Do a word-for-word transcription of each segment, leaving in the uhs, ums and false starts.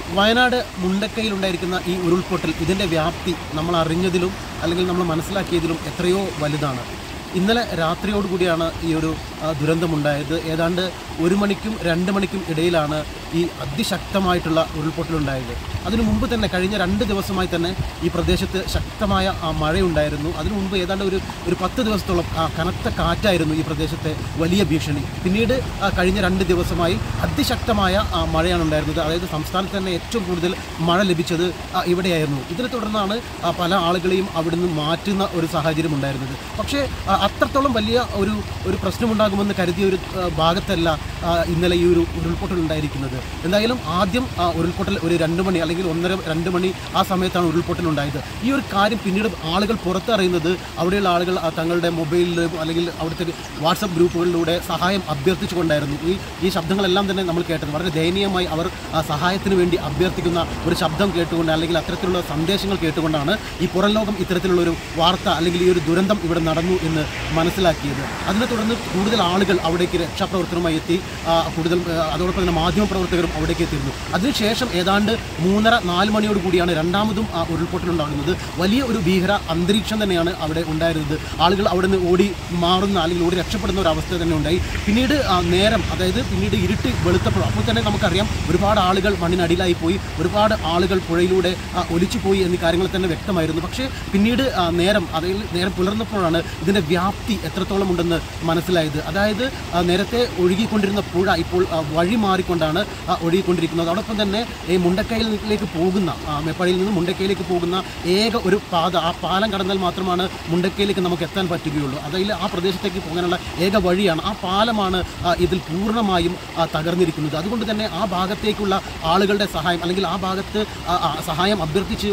വയനാട് മുണ്ടക്കയിലുണ്ടായിരിക്കുന്ന ഈ ഉരുൾപൊട്ടൽ ഇതിൻ്റെ വ്യാപ്തി നമ്മൾ അറിഞ്ഞതിലും അല്ലെങ്കിൽ നമ്മൾ മനസ്സിലാക്കിയതിലും എത്രയോ വലുതാണ്. ഇന്നലെ രാത്രിയോടുകൂടിയാണ് ഈ ഒരു ദുരന്തമുണ്ടായത്. ഏതാണ്ട് ഒരു മണിക്കും രണ്ട് മണിക്കും ഇടയിലാണ് ഈ അതിശക്തമായിട്ടുള്ള ഉരുൾപൊട്ടലുണ്ടായത്. അതിനു മുമ്പ് തന്നെ കഴിഞ്ഞ രണ്ട് ദിവസമായി തന്നെ ഈ പ്രദേശത്ത് ശക്തമായ മഴയുണ്ടായിരുന്നു. അതിനു മുമ്പ് ഏതാണ്ട് ഒരു ഒരു പത്ത് ദിവസത്തോളം കനത്ത കാറ്റായിരുന്നു ഈ പ്രദേശത്തെ വലിയ ഭീഷണി. പിന്നീട് കഴിഞ്ഞ രണ്ട് ദിവസമായി അതിശക്തമായ മഴയാണ് ഉണ്ടായിരുന്നത്. അതായത് സംസ്ഥാനത്ത് തന്നെ ഏറ്റവും കൂടുതൽ മഴ ലഭിച്ചത് ഇവിടെയായിരുന്നു. ഇതിനെ തുടർന്നാണ് പല ആളുകളെയും അവിടുന്ന് മാറ്റുന്ന ഒരു സാഹചര്യം ഉണ്ടായിരുന്നത്. പക്ഷേ അത്രത്തോളം വലിയ ഒരു ഒരു പ്രശ്നമുണ്ടാകുമെന്ന് കരുതിയ ഒരു ഭാഗത്തല്ല ഇന്നലെ ഈ ഒരു ഉരുൾപൊട്ടൽ ഉണ്ടായിരിക്കുന്നത്. എന്തായാലും ആദ്യം ഉരുൾപൊട്ടൽ ഒരു രണ്ട് മണി അല്ലെങ്കിൽ ഒന്നര രണ്ട് മണി ആ സമയത്താണ് ഉരുൾപൊട്ടൽ ഉണ്ടായത്. ഈ ഒരു കാര്യം പിന്നീട് ആളുകൾ പുറത്തറിയുന്നത് അവിടെയുള്ള ആളുകൾ തങ്ങളുടെ മൊബൈലിലും അല്ലെങ്കിൽ അവിടുത്തെ വാട്സപ്പ് ഗ്രൂപ്പുകളിലൂടെ സഹായം അഭ്യർത്ഥിച്ചുകൊണ്ടായിരുന്നു. ഈ ഈ ശബ്ദങ്ങളെല്ലാം തന്നെ നമ്മൾ കേട്ടത് വളരെ ദയനീയമായി അവർ സഹായത്തിന് വേണ്ടി അഭ്യർത്ഥിക്കുന്ന ഒരു ശബ്ദം കേട്ടുകൊണ്ട് അല്ലെങ്കിൽ അത്തരത്തിലുള്ള സന്ദേശങ്ങൾ കേട്ടുകൊണ്ടാണ് ഈ പുറം ലോകം ഇത്തരത്തിലുള്ളൊരു വാർത്ത അല്ലെങ്കിൽ ഈ ഒരു ദുരന്തം ഇവിടെ നടന്നു എന്ന് മനസ്സിലാക്കിയത്. അതിനെ തുടർന്ന് കൂടുതൽ ആളുകൾ അവിടേക്ക് രക്ഷാപ്രവർത്തനവുമായി എത്തി. കൂടുതൽ അതോടൊപ്പം തന്നെ മാധ്യമപ്രവർത്തകരും അവിടേക്ക് എത്തിയിരുന്നു. അതിനുശേഷം ഏതാണ്ട് മൂന്നര നാല് മണിയോട് കൂടിയാണ് രണ്ടാമതും ആ ഉരുൾപൊട്ടലുണ്ടാകുന്നത്. വലിയ ഒരു ഭീകര അന്തരീക്ഷം തന്നെയാണ് അവിടെ ഉണ്ടായിരുന്നത്. ആളുകൾ അവിടെ നിന്ന് ഓടി മാറുന്ന അല്ലെങ്കിൽ ഓടി രക്ഷപ്പെടുന്ന ഒരു അവസ്ഥ തന്നെ ഉണ്ടായി. പിന്നീട് നേരം അതായത് പിന്നീട് ഇരുട്ട് വെളുത്തപ്പോൾ അപ്പോൾ തന്നെ നമുക്കറിയാം ഒരുപാട് ആളുകൾ മണ്ണിനടിയിലായി പോയി, ഒരുപാട് ആളുകൾ പുഴയിലൂടെ ഒലിച്ചു പോയി എന്നീ കാര്യങ്ങൾ തന്നെ വ്യക്തമായിരുന്നു. പക്ഷേ പിന്നീട് നേരം അതായത് നേരം പുലർന്നപ്പോഴാണ് ഇതിൻ്റെ വ്യാപ്തി എത്രത്തോളം ഉണ്ടെന്ന് മനസ്സിലായത്. അതായത് നേരത്തെ ഒഴുകിക്കൊണ്ടിരുന്ന പുഴ ഇപ്പോൾ വഴി മാറിക്കൊണ്ടാണ് ഒഴുകിക്കൊണ്ടിരിക്കുന്നത്. അതോടൊപ്പം തന്നെ ഈ മുണ്ടക്കയിലേക്ക് പോകുന്ന മേപ്പാടിയിൽ നിന്ന് മുണ്ടക്കയിലേക്ക് പോകുന്ന ഏക ഒരു പാത, ആ പാലം കടന്നാൽ മാത്രമാണ് മുണ്ടക്കയിലേക്ക് നമുക്ക് എത്താൻ പറ്റുകയുള്ളൂ. അതായത് ആ പ്രദേശത്തേക്ക് പോകാനുള്ള ഏക വഴിയാണ്, ആ പാലമാണ് ഇതിൽ പൂർണ്ണമായും തകർന്നിരിക്കുന്നത്. അതുകൊണ്ട് തന്നെ ആ ഭാഗത്തേക്കുള്ള ആളുകളുടെ സഹായം അല്ലെങ്കിൽ ആ ഭാഗത്ത് സഹായം അഭ്യർത്ഥിച്ച്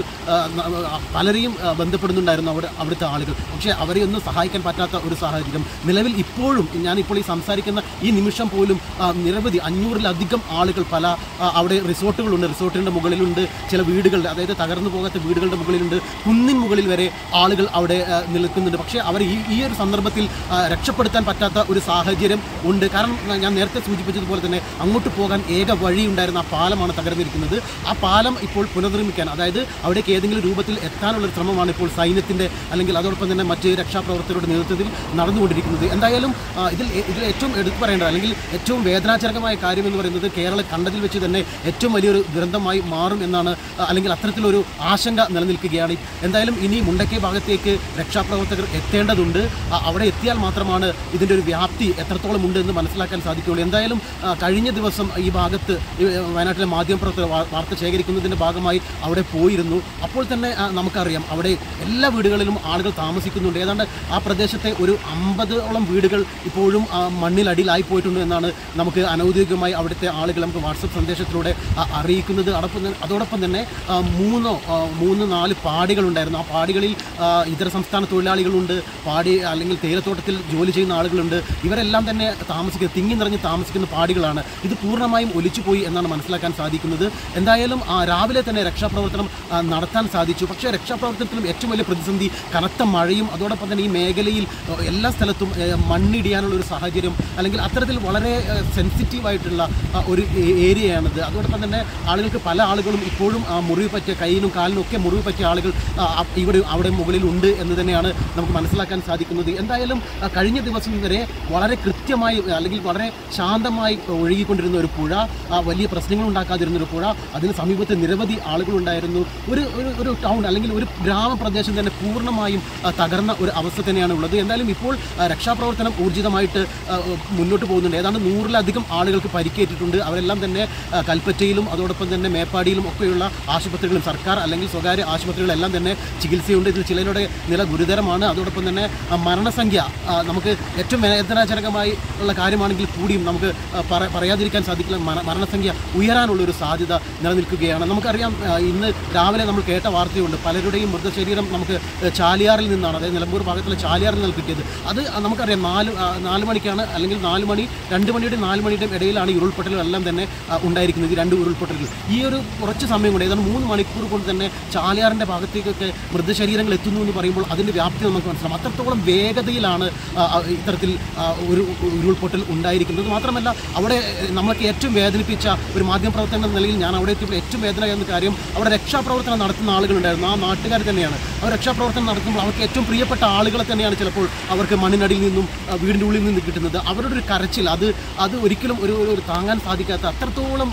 പലരെയും ബന്ധപ്പെടുന്നുണ്ടായിരുന്നു അവിടെ അവിടുത്തെ ആളുകൾ. പക്ഷേ അവരെ ഒന്നും സഹായിക്കാൻ പറ്റാത്ത ഒരു സാഹചര്യം നിലവിൽ ഇപ്പോഴും ഞാനിപ്പോൾ ഈ സംസാരിക്കുന്ന ഈ നിമിഷം പോലും നിരവധി അഞ്ഞൂറിലധികം ആളുകൾ പല അവിടെ റിസോർട്ടുകളുണ്ട്, റിസോർട്ടിൻ്റെ മുകളിലുണ്ട്, ചില വീടുകളുടെ അതായത് തകർന്നു പോകാത്ത വീടുകളുടെ മുകളിലുണ്ട്, കുന്നിൻ മുകളിൽ വരെ ആളുകൾ അവിടെ നിൽക്കുന്നുണ്ട്. പക്ഷേ അവർ ഈ ഈ ഒരു സന്ദർഭത്തിൽ രക്ഷപ്പെടുത്താൻ പറ്റാത്ത ഒരു സാഹചര്യം ഉണ്ട്. കാരണം ഞാൻ നേരത്തെ സൂചിപ്പിച്ചതുപോലെ തന്നെ അങ്ങോട്ട് പോകാൻ ഏക വഴിയുണ്ടായിരുന്ന ആ പാലമാണ് തകർന്നിരിക്കുന്നത്. ആ പാലം ഇപ്പോൾ പുനർനിർമ്മിക്കാൻ അതായത് അവിടേക്ക് ഏതെങ്കിലും രൂപത്തിൽ എത്താനുള്ള ശ്രമമാണ് ഇപ്പോൾ സൈന്യത്തിൻ്റെ അല്ലെങ്കിൽ അതോടൊപ്പം തന്നെ മറ്റ് രക്ഷാപ്രവർത്തകരുടെ നേതൃത്വത്തിൽ നടന്നുകൊണ്ടിരിക്കുന്നത്. എന്തായാലും ഇതിൽ ഇതിൽ ഏറ്റവും എടുത്തു പറയേണ്ടത് അല്ലെങ്കിൽ ഏറ്റവും വേദനാജനകമായ കാര്യം എന്ന് പറയുന്നത് കേരളം കണ്ടതിൽ വെച്ച് തന്നെ ഏറ്റവും വലിയൊരു ദുരന്തമായി മാറും എന്നാണ് അല്ലെങ്കിൽ അത്തരത്തിലൊരു ആശങ്ക നിലനിൽക്കുകയാണ്. എന്തായാലും ഇനി മുണ്ടക്കൈ ഭാഗത്തേക്ക് രക്ഷാപ്രവർത്തകർ എത്തേണ്ടതുണ്ട്. അവിടെ എത്തിയാൽ മാത്രമാണ് ഇതിൻ്റെ ഒരു വ്യാപ്തി എത്രത്തോളം ഉണ്ട് എന്ന് മനസ്സിലാക്കാൻ സാധിക്കുകയുള്ളൂ. എന്തായാലും കഴിഞ്ഞ ദിവസം ഈ ഭാഗത്ത് വയനാട്ടിലെ മാധ്യമപ്രവർത്തകർ വാർത്ത ശേഖരിക്കുന്നതിൻ്റെ ഭാഗമായി അവിടെ പോയിരുന്നു. അപ്പോൾ തന്നെ നമുക്കറിയാം അവിടെ എല്ലാ വീടുകളിലും ആളുകൾ താമസിക്കുന്നുണ്ട്. ഏതാണ്ട് ആ പ്രദേശത്തെ ഒരു അമ്പതോളം വീടുകൾ ഇപ്പോഴും മണ്ണിലടിയിലായി പോയിട്ടുണ്ട് എന്നാണ് നമുക്ക് അനൗദ്യോഗികമായി അവിടുത്തെ ആളുകൾ നമുക്ക് വാട്സപ്പ് സന്ദേശത്തിലൂടെ അറിയിക്കുന്നത്. അതോടൊപ്പം തന്നെ മൂന്നോ മൂന്ന് നാല് പാടികളുണ്ടായിരുന്നു. ആ പാടികളിൽ ഇതര സംസ്ഥാന തൊഴിലാളികളുണ്ട്, പാടി അല്ലെങ്കിൽ തേയിലത്തോട്ടത്തിൽ ജോലി ചെയ്യുന്ന ആളുകളുണ്ട്. ഇവരെല്ലാം തന്നെ താമസിക്കുന്ന തിങ്ങി നിറഞ്ഞ് താമസിക്കുന്ന പാടികളാണ്. ഇത് പൂർണ്ണമായും ഒലിച്ചുപോയി എന്നാണ് മനസ്സിലാക്കാൻ സാധിക്കുന്നത്. എന്തായാലും രാവിലെ തന്നെ രക്ഷാപ്രവർത്തനം നടത്താൻ സാധിച്ചു. പക്ഷേ രക്ഷാപ്രവർത്തനത്തിലും ഏറ്റവും വലിയ പ്രതിസന്ധി കനത്ത മഴയും അതോടൊപ്പം തന്നെ ഈ മേഖലയിൽ എല്ലാ സ്ഥലത്തും മണ്ണിടിയാനുള്ള ഒരു സാഹചര്യം അല്ലെങ്കിൽ അത്തരത്തിൽ വളരെ സെൻസിറ്റീവായിട്ടുള്ള ഒരു ഏരിയയാണിത്. അതോടൊപ്പം തന്നെ ആളുകൾക്ക് പല ആളുകളും ഇപ്പോഴും മുറിവ് പറ്റിയ കയ്യിലും കാലിനും ഒക്കെ മുറിവ് പറ്റിയ ആളുകൾ ഇവിടെ അവിടെ മുകളിലുണ്ട് എന്ന് തന്നെയാണ് നമുക്ക് മനസ്സിലാക്കാൻ സാധിക്കുന്നത്. എന്തായാലും കഴിഞ്ഞ ദിവസം വരെ വളരെ കൃത്യമായി അല്ലെങ്കിൽ വളരെ ശാന്തമായി ഒഴുകിക്കൊണ്ടിരുന്ന ഒരു പുഴ, വലിയ പ്രശ്നങ്ങൾ ഉണ്ടാക്കാതിരുന്ന ഒരു പുഴ, അതിന് സമീപത്ത് നിരവധി ആളുകളുണ്ടായിരുന്നു. ഒരു ഒരു ടൗൺ അല്ലെങ്കിൽ ഒരു ഗ്രാമപ്രദേശം തന്നെ പൂർണ്ണമായും തകർന്ന ഒരു അവസ്ഥ തന്നെയാണ് ഉള്ളത്. എന്തായാലും ഇപ്പോൾ രക്ഷാപ്രവർത്തനം ഊർജിതമായിട്ട് മുന്നോട്ട് പോകുന്നുണ്ട്. ഏതാണ്ട് നൂറിലധികം ആളുകൾക്ക് പരിക്കേറ്റിട്ടുണ്ട്. അവരെല്ലാം തന്നെ കൽപ്പറ്റയിലും അതോടൊപ്പം തന്നെ മേപ്പാടിയിലും ഒക്കെയുള്ള ആശുപത്രികളും സർക്കാർ അല്ലെങ്കിൽ സ്വകാര്യ ആശുപത്രികളെല്ലാം തന്നെ ചികിത്സയുണ്ട്. ഇതിൽ ചിലരുടെ നില ഗുരുതരമാണ്. അതോടൊപ്പം തന്നെ മരണസംഖ്യ നമുക്ക് ഏറ്റവും വേദനാജനകമായി ഉള്ള കാര്യമാണെങ്കിൽ കൂടിയും നമുക്ക് പറയാതിരിക്കാൻ സാധിക്കില്ല. മരണസംഖ്യ ഉയരാനുള്ളൊരു സാധ്യത നിലനിൽക്കുകയാണ്. നമുക്കറിയാം ഇന്ന് രാവിലെ നമ്മൾ കേട്ട വാർത്തയുണ്ട്, പലരുടെയും മൃതശരീരം നമുക്ക് ചാലിയാറിൽ നിന്നാണ്, അതായത് നിലമ്പൂർ ഭാഗത്തുള്ള ചാലിയാറിൽ നിന്ന് കിട്ടിയത്. അത് നമുക്കറിയാം നാല് നാല് മണിക്കാണ് അല്ലെങ്കിൽ നാല് മണി രണ്ട് മണിയുടെയും നാല് മണിയുടെയും ഇടയിലാണ് ഈ ഉരുൾപൊട്ടലുകൾ എല്ലാം തന്നെ ഉണ്ടായിരിക്കുന്നത്. ഈ രണ്ട് ഉരുൾപൊട്ടലുകൾ ഈ ഒരു കുറച്ച് സമയം കൊണ്ട് ഏതാണ്ട് മൂന്ന് മണിക്കൂർ കൊണ്ട് തന്നെ ചാലിയാറിൻ്റെ ഭാഗത്തേക്കൊക്കെ മൃതശരീരങ്ങൾ എത്തുന്നു എന്ന് പറയുമ്പോൾ അതിൻ്റെ വ്യാപ്തി നമുക്ക് മനസ്സിലാവും. അത്രത്തോളം വേഗതയിലാണ് ഇത്തരത്തിൽ ഒരു ഉരുൾപൊട്ടൽ ഉണ്ടായിരിക്കുന്നത്. മാത്രമല്ല അവിടെ നമ്മൾക്ക് ഏറ്റവും വേദനിപ്പിച്ച ഒരു മാധ്യമപ്രവർത്തകൻ എന്ന നിലയിൽ ഞാൻ അവിടെ എത്തിയപ്പോൾ ഏറ്റവും വേദന എന്ന കാര്യം അവിടെ രക്ഷാപ്രവർത്തനം നടത്തുന്ന ആളുകളുണ്ടായിരുന്നു. ആ നാട്ടുകാർ തന്നെയാണ്. അവർ രക്ഷാപ്രവർത്തനം നടത്തുമ്പോൾ അവർക്ക് ഏറ്റവും പ്രിയപ്പെട്ട ആളുകളെ തന്നെയാണ് ചിലപ്പോൾ അവർക്ക് മണ്ണിനടിയിൽ നിന്നും വീടിൻ്റെ ഉള്ളിൽ നിന്ന് കിട്ടുന്നത്. അവരുടെ ഒരു കരച്ചിൽ അത് അത് ഒരിക്കലും ഒരു ഒരു താങ്ങാൻ സാധിക്കാത്ത അത്രത്തോളം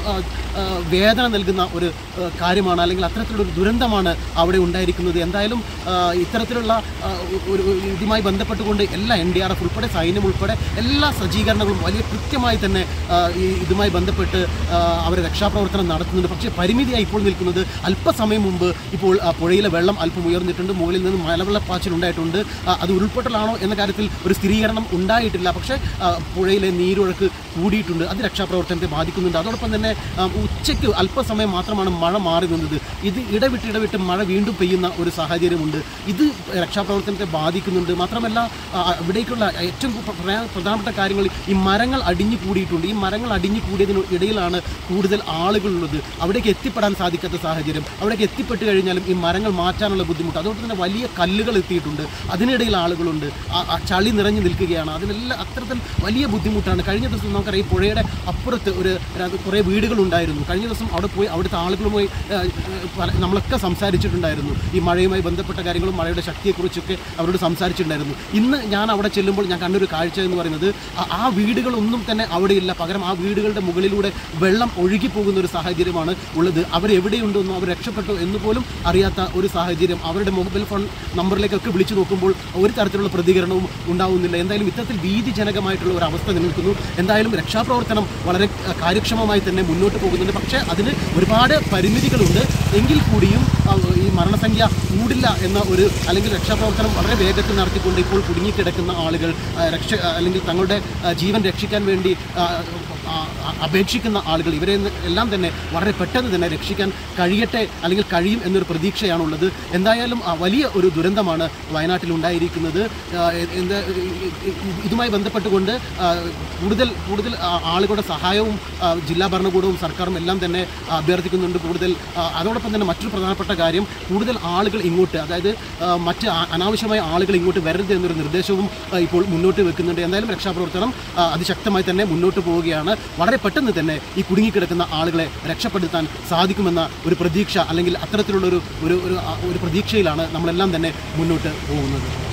വേദന നൽകുന്ന ഒരു കാര്യമാണ്, അല്ലെങ്കിൽ അത്തരത്തിലുള്ള ഒരു ദുരന്തമാണ് അവിടെ ഉണ്ടായിരിക്കുന്നത്. എന്തായാലും ഇത്തരത്തിലുള്ള ഒരു ഇതുമായി ബന്ധപ്പെട്ടുകൊണ്ട് എല്ലാ എൻ ഡി ആർ എഫ് ഉൾപ്പെടെ സൈന്യം ഉൾപ്പെടെ എല്ലാ സജ്ജീകരണങ്ങളും വലിയ കൃത്യമായി തന്നെ ഈ ഇതുമായി ബന്ധപ്പെട്ട് അവർ രക്ഷാപ്രവർത്തനം നടത്തുന്നുണ്ട്. പക്ഷേ പരിമിതിയായി ഇപ്പോൾ നിൽക്കുന്നത് അല്പസമയം മുമ്പ് ഇപ്പോൾ പുഴയിലെ വെള്ളം അല്പം ഉയർന്നിട്ടുണ്ട്, മുകളിൽ നിന്ന് മലവെള്ളപ്പാച്ചിൽ ഉണ്ടായിട്ടുണ്ട്. അത് ഉരുൾപൊട്ടലാണോ എന്ന കാര്യത്തിൽ ഒരു സ്ഥിരീകരണം ഉണ്ടായിട്ടില്ല. പക്ഷേ പുഴയിലെ നീരൊഴുക്ക് കൂടിയിട്ടുണ്ട്, അത് രക്ഷാപ്രവർത്തനത്തെ ബാധിക്കുന്നുണ്ട്. അതോടൊപ്പം തന്നെ ഉച്ചയ്ക്ക് അല്പസമയം മാത്രമാണ് മഴ മാറി നിന്നത്. ഇത് ഇടവിട്ട് ഇടവിട്ട് മഴ വീണ്ടും പെയ്യുന്ന ഒരു സാഹചര്യമുണ്ട്. ഇത് രക്ഷാപ്രവർത്തനത്തെ ബാധിക്കുന്നുണ്ട്. മാത്രമല്ല ഇവിടേക്കുള്ള ഏറ്റവും പ്രധാനപ്പെട്ട കാര്യങ്ങൾ ഈ മരങ്ങൾ അടിഞ്ഞു കൂടിയിട്ടുണ്ട്. ഈ മരങ്ങൾ അടിഞ്ഞു കൂടിയതിന് ഇടയിലാണ് കൂടുതൽ ആളുകളുള്ളത്. അവിടേക്ക് എത്തിപ്പെടാൻ സാധിക്കാത്ത സാഹചര്യം. അവിടേക്ക് എത്തിപ്പെട്ട് കഴിഞ്ഞാലും ഈ മരങ്ങൾ മാറ്റാനുള്ള ബുദ്ധിമുട്ട്. അതുകൊണ്ട് തന്നെ വലിയ കല്ലുകൾ എത്തിയിട്ടുണ്ട്. അതിനിടയിൽ ആളുകളുണ്ട്. ആ ചളി നിറഞ്ഞു നിൽക്കുകയാണ്. അതിനെല്ലാം അത്തരത്തിൽ വലിയ ബുദ്ധിമുട്ടാണ്. കഴിഞ്ഞ ദിവസം നമുക്കറിയാം ഈ പുഴയുടെ അപ്പുറത്ത് ഒരു കുറേ വീടുകളുണ്ടായിരുന്നു. കഴിഞ്ഞ ദിവസം അവിടെ പോയി അവിടുത്തെ ആളുകളുമായി നമ്മളൊക്കെ സംസാരിച്ചിട്ടുണ്ടായിരുന്നു. ഈ മഴയുമായി ബന്ധപ്പെട്ട കാര്യങ്ങളും മഴയുടെ ശക്തിയെക്കുറിച്ചൊക്കെ അവരോട് സംസാരിച്ചിട്ടുണ്ടായിരുന്നു. ഇന്ന് ഞാൻ അവിടെ ചെല്ലുമ്പോൾ ഞാൻ കണ്ടൊരു കാഴ്ച എന്ന് പറയുന്നത് ആ വീടുകളൊന്നും തന്നെ അവിടെയില്ല. പകരം ആ വീടുകളുടെ മുകളിലൂടെ വെള്ളം ഒഴുകിപ്പോകുന്ന ഒരു സാഹചര്യമാണ് ഉള്ളത്. അവരെവിടെയുണ്ടെന്നോ അവർ രക്ഷപ്പെട്ടു എന്ന് പോലും അറിയാത്ത ഒരു സാഹചര്യം. അവരുടെ മൊബൈൽ ഫോൺ നമ്പറിലേക്കൊക്കെ വിളിച്ചു നോക്കുമ്പോൾ ഒരു തരത്തിലുള്ള പ്രതികരണവും ഉണ്ടാവുന്നില്ല. എന്തായാലും ഇത്തരത്തിൽ ഭീതിജനകമായിട്ടുള്ള ഒരു അവസ്ഥ നിലനിൽക്കുന്നു. എന്തായാലും രക്ഷാപ്രവർത്തനം വളരെ കാര്യക്ഷമമായി തന്നെ മുന്നോട്ട് പോകുന്നുണ്ട്. പക്ഷേ അതിന് ഒരുപാട് പരിമിതികളുണ്ട്. എങ്കിൽ കൂടിയും ഈ മരണസംഖ്യ കൂടില്ല എന്ന ഒരു അല്ലെങ്കിൽ രക്ഷാപ്രവർത്തനം വളരെ വേഗത്തിൽ നടത്തിക്കൊണ്ട് ഇപ്പോൾ കുടുങ്ങിക്കിടക്കുന്ന ആളുകൾ രക്ഷ അല്ലെങ്കിൽ തങ്ങളുടെ ജീവൻ രക്ഷിക്കാൻ വേണ്ടി അപേക്ഷിക്കുന്ന ആളുകൾ ഇവരെ എല്ലാം തന്നെ വളരെ പെട്ടെന്ന് തന്നെ രക്ഷിക്കാൻ കഴിയട്ടെ അല്ലെങ്കിൽ കഴിയും എന്നൊരു പ്രതീക്ഷയാണുള്ളത്. എന്തായാലും വലിയ ഒരു ദുരന്തമാണ് വയനാട്ടിൽ ഉണ്ടായിരിക്കുന്നത്. എന്താ ഇതുമായി ബന്ധപ്പെട്ടുകൊണ്ട് കൂടുതൽ കൂടുതൽ ആളുകളുടെ സഹായവും ജില്ലാ ഭരണകൂടവും സർക്കാരും എല്ലാം തന്നെ അഭ്യർത്ഥിക്കുന്നുണ്ട്. കൂടുതൽ അതോടൊപ്പം തന്നെ മറ്റൊരു പ്രധാനപ്പെട്ട കാര്യം കൂടുതൽ ആളുകൾ ഇങ്ങോട്ട് അതായത് മറ്റ് അനാവശ്യമായ ആളുകൾ ഇങ്ങോട്ട് വരരുത് എന്നൊരു നിർദ്ദേശവും ഇപ്പോൾ മുന്നോട്ട് വെക്കുന്നുണ്ട്. എന്തായാലും രക്ഷാപ്രവർത്തനം അതിശക്തമായി തന്നെ മുന്നോട്ട് പോവുകയാണ്. വളരെ പെട്ടെന്ന് തന്നെ ഈ കുടുങ്ങിക്കിടക്കുന്ന ആളുകളെ രക്ഷപ്പെടുത്താൻ സാധിക്കുമെന്ന ഒരു പ്രതീക്ഷ അല്ലെങ്കിൽ അത്തരത്തിലുള്ളൊരു ഒരു ഒരു പ്രതീക്ഷയിലാണ് നമ്മളെല്ലാം തന്നെ മുന്നോട്ട് പോകുന്നത്.